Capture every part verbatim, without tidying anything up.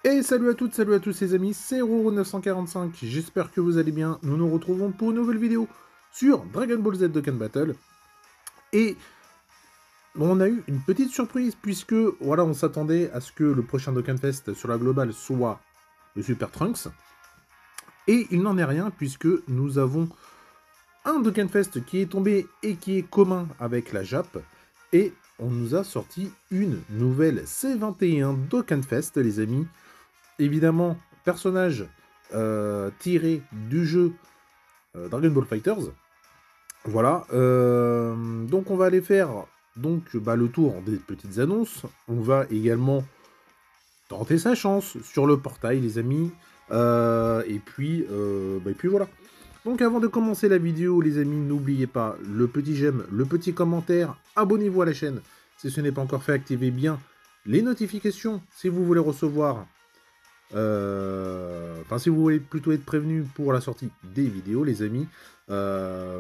Et salut à toutes, salut à tous les amis, c'est Roro neuf cent quarante-cinq, j'espère que vous allez bien. Nous nous retrouvons pour une nouvelle vidéo sur Dragon Ball Z Dokkan Battle. Et on a eu une petite surprise, puisque voilà, on s'attendait à ce que le prochain Dokkan Fest sur la globale soit le Super Trunks. Et il n'en est rien, puisque nous avons un Dokkan Fest qui est tombé et qui est commun avec la Jap. Et on nous a sorti une nouvelle C vingt et un Dokkan Fest, les amis. Évidemment, personnage euh, tiré du jeu euh, Dragon Ball Fighters. Voilà. Euh, donc on va aller faire donc, bah, le tour des petites annonces. On va également tenter sa chance sur le portail, les amis. Euh, et, puis, euh, bah, et puis voilà. Donc avant de commencer la vidéo, les amis, n'oubliez pas le petit j'aime, le petit commentaire, abonnez-vous à la chaîne. Si ce n'est pas encore fait, activez bien les notifications si vous voulez recevoir... Euh, enfin, si vous voulez plutôt être prévenu pour la sortie des vidéos, les amis. Euh,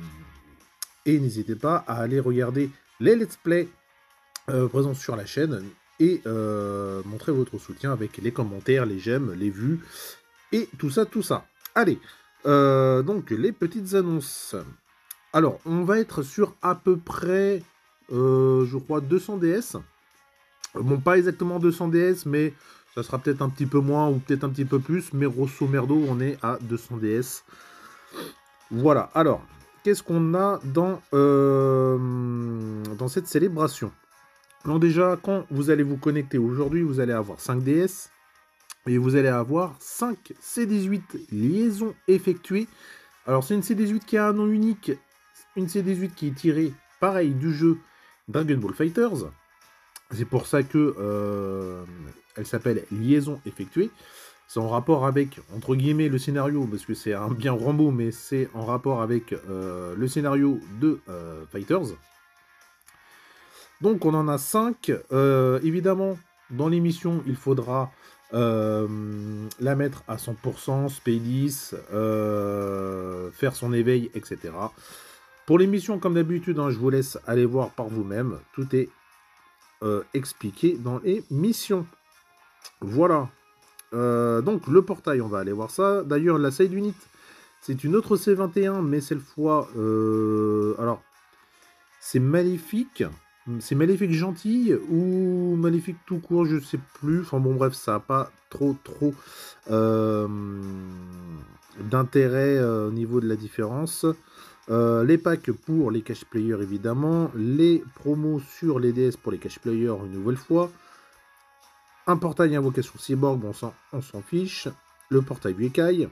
et n'hésitez pas à aller regarder les let's play euh, présents sur la chaîne et euh, montrer votre soutien avec les commentaires, les j'aime, les vues et tout ça, tout ça. Allez, euh, donc les petites annonces. Alors, on va être sur à peu près, euh, je crois, deux cents D S. Bon, pas exactement deux cents D S, mais ça sera peut-être un petit peu moins ou peut-être un petit peu plus. Mais grosso merdo, on est à deux cents D S. Voilà. Alors, qu'est-ce qu'on a dans, euh, dans cette célébration? Donc déjà, quand vous allez vous connecter aujourd'hui, vous allez avoir cinq D S. Et vous allez avoir cinq C dix-huit liaisons effectuées. Alors, c'est une C dix-huit qui a un nom unique. Une C dix-huit qui est tirée, pareil, du jeu Dragon Ball Fighters. C'est pour ça que euh, elle s'appelle Liaison effectuée. C'est en rapport avec, entre guillemets, le scénario, parce que c'est un bien grand mot, mais c'est en rapport avec euh, le scénario de euh, Fighters. Donc on en a cinq. Euh, évidemment, dans l'émission, il faudra euh, la mettre à cent pour cent, Spay dix, euh, faire son éveil, et cetera. Pour l'émission, comme d'habitude, hein, je vous laisse aller voir par vous-même. Tout est Euh, expliqué dans les missions. Voilà. Euh, donc le portail, on va aller voir ça. D'ailleurs, la side unit, c'est une autre C vingt et un, mais cette fois, euh, alors, c'est Maléfique. C'est Maléfique gentille ou Maléfique tout court, je sais plus. Enfin bon, bref, ça n'a pas trop, trop euh, d'intérêt euh, au niveau de la différence. Euh, les packs pour les cash players évidemment, les promos sur les D S pour les cash players une nouvelle fois, un portail invocation cyborg, bon, on s'en fiche, le portail Yukai,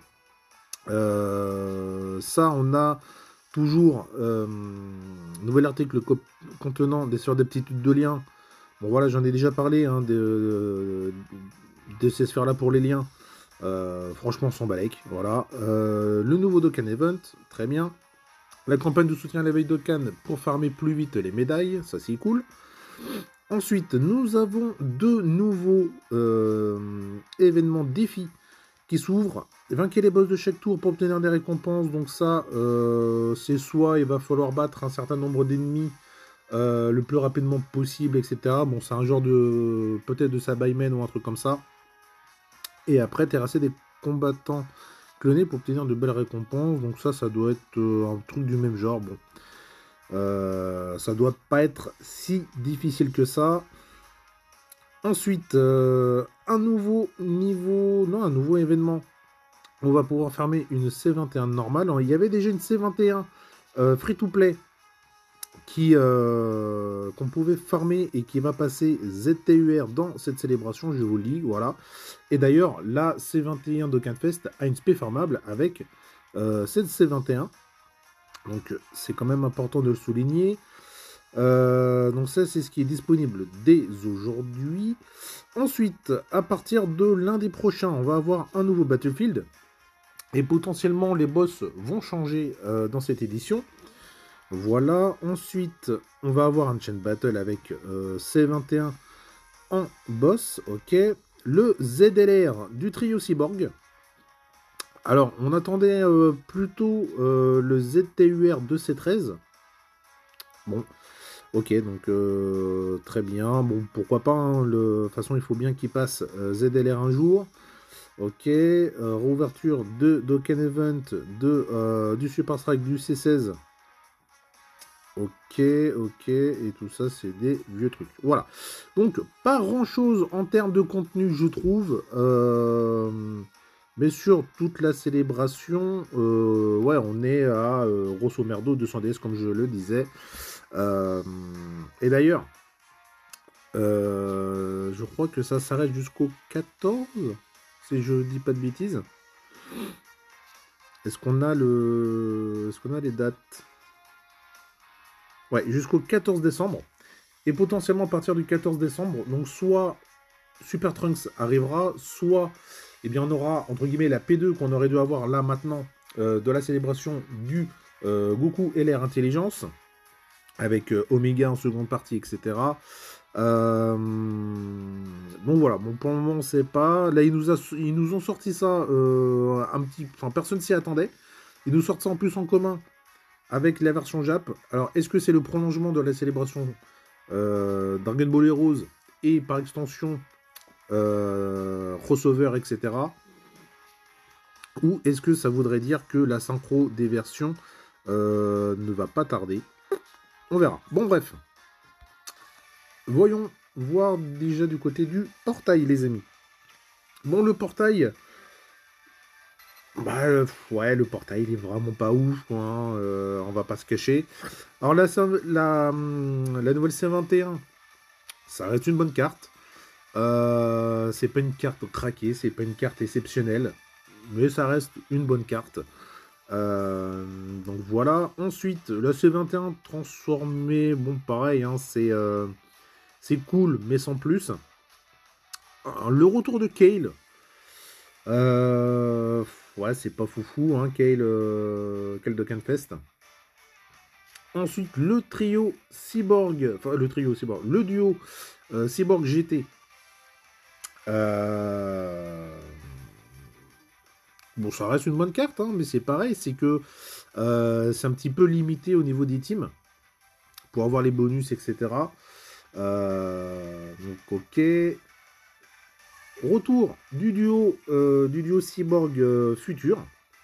euh, ça on a toujours euh, nouvel article contenant des sur des petits de liens. Bon voilà, j'en ai déjà parlé hein, de, de ces sphères là pour les liens. Euh, franchement, on s'en balèque. Voilà. Euh, le nouveau Dokkan Event, très bien. La campagne de soutien à l'éveil Dokkan pour farmer plus vite les médailles, ça c'est cool. Ensuite, nous avons deux nouveaux euh, événements défis qui s'ouvrent. Vainquez les boss de chaque tour pour obtenir des récompenses. Donc ça, euh, c'est soit il va falloir battre un certain nombre d'ennemis euh, le plus rapidement possible, et cetera. Bon, c'est un genre de... peut-être de Sabaimen ou un truc comme ça. Et après, terrasser des combattants clonés pour obtenir de belles récompenses. Donc ça, ça doit être euh, un truc du même genre. Bon. Euh, ça doit pas être si difficile que ça. Ensuite, euh, un nouveau niveau... Non, un nouveau événement. On va pouvoir fermer une C vingt et un normale. Il y avait déjà une C vingt et un euh, free-to-play qui euh, qu'on pouvait farmer et qui va passer Z T U R dans cette célébration, je vous le dis, voilà. Et d'ailleurs, la C vingt et un Dokkan Fest a une spé farmable avec euh, cette C vingt et un. Donc c'est quand même important de le souligner. Euh, donc ça, c'est ce qui est disponible dès aujourd'hui. Ensuite, à partir de lundi prochain, on va avoir un nouveau Battlefield. Et potentiellement, les boss vont changer euh, dans cette édition. Voilà. Ensuite, on va avoir un chain battle avec euh, C vingt et un en boss. Ok. Le Z L R du trio Cyborg. Alors, on attendait euh, plutôt euh, le Z T U R de C treize. Bon. Ok, donc euh, très bien. Bon, pourquoi pas, hein, le... de toute façon, il faut bien qu'il passe euh, Z L R un jour. Ok, euh, réouverture de Dokkan Event, de, euh, du Super Strike, du C seize. Ok, ok, et tout ça, c'est des vieux trucs. Voilà. Donc, pas grand-chose en termes de contenu, je trouve. Euh, mais sur toute la célébration, euh, ouais, on est à euh, grosso merdo deux cents D S, comme je le disais. Euh, et d'ailleurs, euh, je crois que ça s'arrête jusqu'au quatorze, si je dis pas de bêtises. Est-ce qu'on a le, est-ce qu'on a les dates? Ouais, jusqu'au quatorze décembre. Et potentiellement à partir du quatorze décembre, donc soit Super Trunks arrivera, soit eh bien, on aura entre guillemets la P deux qu'on aurait dû avoir là maintenant euh, de la célébration du euh, Goku L R Intelligence, avec euh, Omega en seconde partie, et cetera. Euh, donc voilà, bon, pour le moment on sait pas. Là ils nous, a, ils nous ont sorti ça euh, un petit. Enfin personne s'y attendait. Ils nous sortent ça en plus en commun avec la version Jap. Alors est-ce que c'est le prolongement de la célébration euh, Dragon Ball Heroes et par extension euh, crossover, et cetera. Ou est-ce que ça voudrait dire que la synchro des versions euh, ne va pas tarder? On verra. Bon bref, voyons voir déjà du côté du portail, les amis. Bon, le portail, bah euh, ouais, le portail il est vraiment pas ouf, quoi, hein, euh, on va pas se cacher. Alors la, la, la nouvelle C vingt et un, ça reste une bonne carte. Euh, c'est pas une carte craquée, c'est pas une carte exceptionnelle, mais ça reste une bonne carte. Euh, donc voilà. Ensuite, la C vingt et un transformée, bon pareil, hein, c'est euh, c'est cool, mais sans plus. Le retour de Kale, euh, ouais, c'est pas foufou, hein, Kale, euh, Kale Dokkanfest. Ensuite, le trio Cyborg, enfin le trio Cyborg, le duo euh, Cyborg G T. Euh, Bon, ça reste une bonne carte, hein, mais c'est pareil, c'est que euh, c'est un petit peu limité au niveau des teams pour avoir les bonus, et cetera. Euh, donc ok. Retour du duo, euh, du duo Cyborg euh, Futur.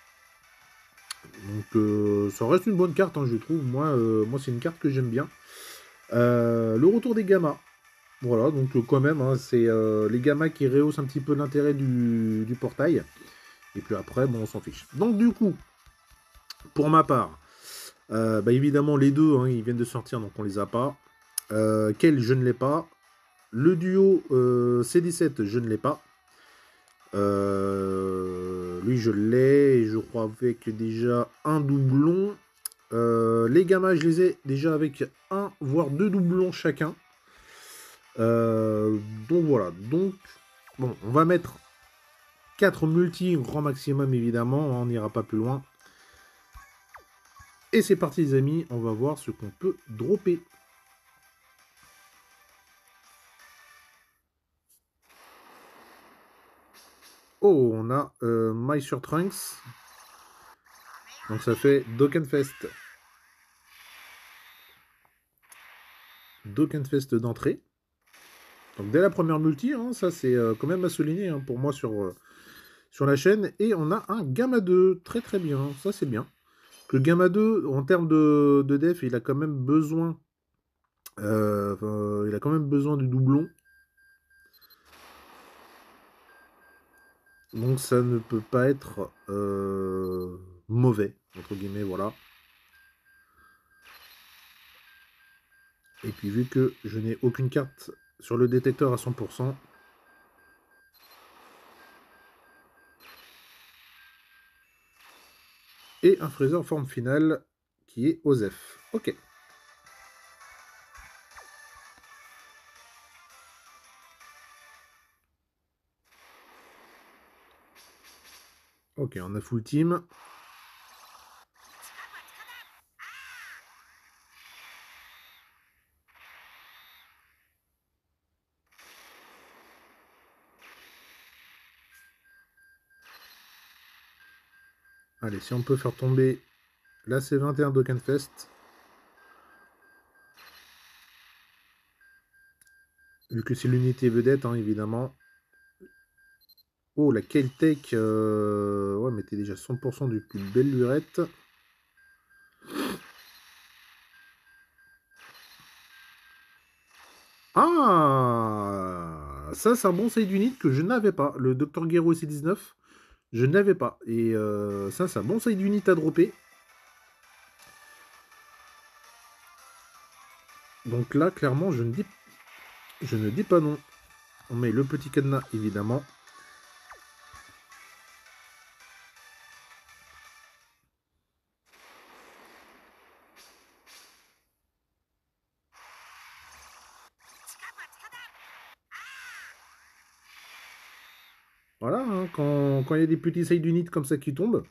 Donc euh, ça reste une bonne carte, hein, je trouve. Moi, euh, moi c'est une carte que j'aime bien. Euh, le retour des gammas. Voilà, donc euh, quand même, hein, c'est euh, les gammas qui rehaussent un petit peu l'intérêt du, du portail. Et puis après, bon, on s'en fiche. Donc du coup, pour ma part, euh, bah, évidemment les deux, hein, ils viennent de sortir, donc on les a pas. Euh, Quel, je ne l'ai pas. Le duo euh, C dix-sept, je ne l'ai pas. Euh, lui, je l'ai, et je crois avec déjà un doublon. Euh, les gammas, je les ai déjà avec un, voire deux doublons chacun. Euh, donc voilà. Donc, bon, on va mettre quatre multi, grand maximum, évidemment. On n'ira pas plus loin. Et c'est parti, les amis. On va voir ce qu'on peut dropper. Oh, on a euh, My sur Trunks. Donc ça fait Dokkanfest. Dokkanfest d'entrée. Donc dès la première multi, hein, ça c'est euh, quand même à souligner, hein, pour moi sur, euh, sur la chaîne. Et on a un Gamma deux, très très bien, ça c'est bien. Le Gamma deux, en termes de, de def, il a quand même besoin, euh, euh, il a quand même besoin du doublon. Donc ça ne peut pas être euh, mauvais, entre guillemets, voilà. Et puis vu que je n'ai aucune carte sur le détecteur à cent pour cent, et un Freezer forme finale qui est Osef. Ok. Ok, on a full team. Allez, si on peut faire tomber la C vingt et un Dokkanfest. vu que c'est l'unité vedette, hein, évidemment. Oh, la Keltec, euh... ouais, mais t'es déjà cent pour cent du plus belle lurette. Ah, ça, c'est un bon side unit que je n'avais pas. Le Docteur Gero C dix-neuf, je n'avais pas. Et euh, ça, c'est un bon side unit à dropper. Donc là, clairement, je ne dis, je ne dis pas non. On met le petit cadenas, évidemment. Voilà, hein, quand, quand il y a des petits side units comme ça qui tombent,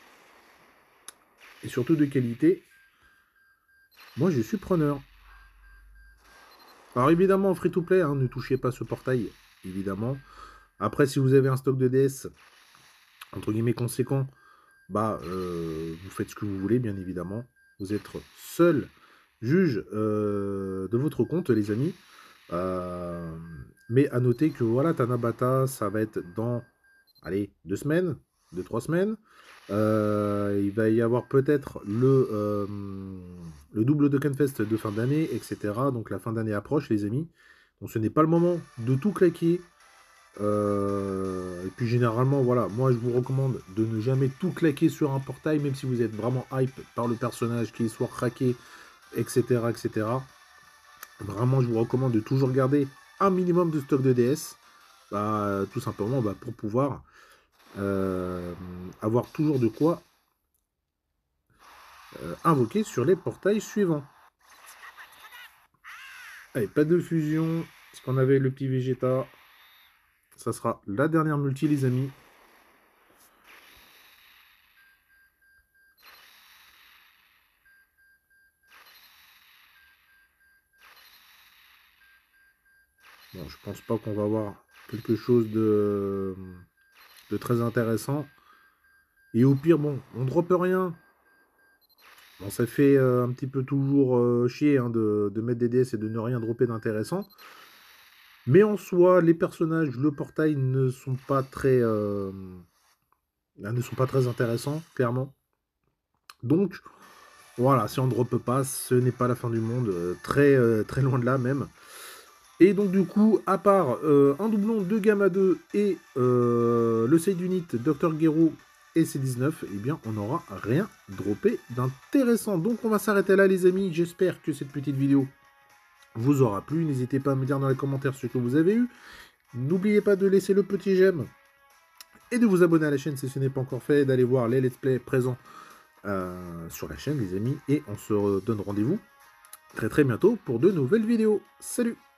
et surtout de qualité, moi je suis preneur. Alors évidemment, free-to-play, hein, ne touchez pas ce portail, évidemment. Après, si vous avez un stock de D S, entre guillemets, conséquent, bah, euh, vous faites ce que vous voulez, bien évidemment. Vous êtes seul juge euh, de votre compte, les amis. Euh, mais à noter que, voilà, Tanabata, ça va être dans, allez, deux semaines, deux, trois semaines. Euh, il va y avoir peut-être le, euh, le double Dokkenfest de fin d'année, et cetera. Donc la fin d'année approche, les amis. Donc ce n'est pas le moment de tout claquer. Euh, et puis généralement, voilà, moi je vous recommande de ne jamais tout claquer sur un portail, même si vous êtes vraiment hype par le personnage, qu'il soit craqué, et cetera, et cetera. Vraiment, je vous recommande de toujours garder un minimum de stock de D S, bah, tout simplement bah, pour pouvoir euh, avoir toujours de quoi euh, invoquer sur les portails suivants. Allez, pas de fusion, parce qu'on avait le petit Vegeta. Ça sera la dernière multi, les amis. Bon, je pense pas qu'on va avoir quelque chose de, de très intéressant. Et au pire, bon, on droppe rien. Bon, ça fait euh, un petit peu toujours euh, chier hein, de, de mettre des D S et de ne rien dropper d'intéressant. Mais en soi, les personnages, le portail ne sont pas très, euh, ne sont pas très intéressants, clairement. Donc, voilà, si on ne drop pas, ce n'est pas la fin du monde, euh, très, euh, très loin de là même. Et donc du coup, à part euh, un doublon de Gamma deux et euh, le side unit Docteur Gero et C dix-neuf, eh bien on n'aura rien droppé d'intéressant. Donc on va s'arrêter là les amis, j'espère que cette petite vidéo vous aura plu. N'hésitez pas à me dire dans les commentaires ce que vous avez eu. N'oubliez pas de laisser le petit j'aime et de vous abonner à la chaîne si ce n'est pas encore fait, d'aller voir les let's play présents euh, sur la chaîne les amis. Et on se donne rendez-vous très très bientôt pour de nouvelles vidéos. Salut!